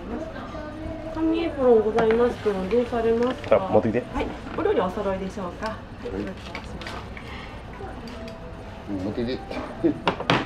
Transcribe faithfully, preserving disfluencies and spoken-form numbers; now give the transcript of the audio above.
紙エプロンございますけど、どうされますか。 あ、持ってきて。 はい、お料理お揃いでしょうか。はい、 持ってきて。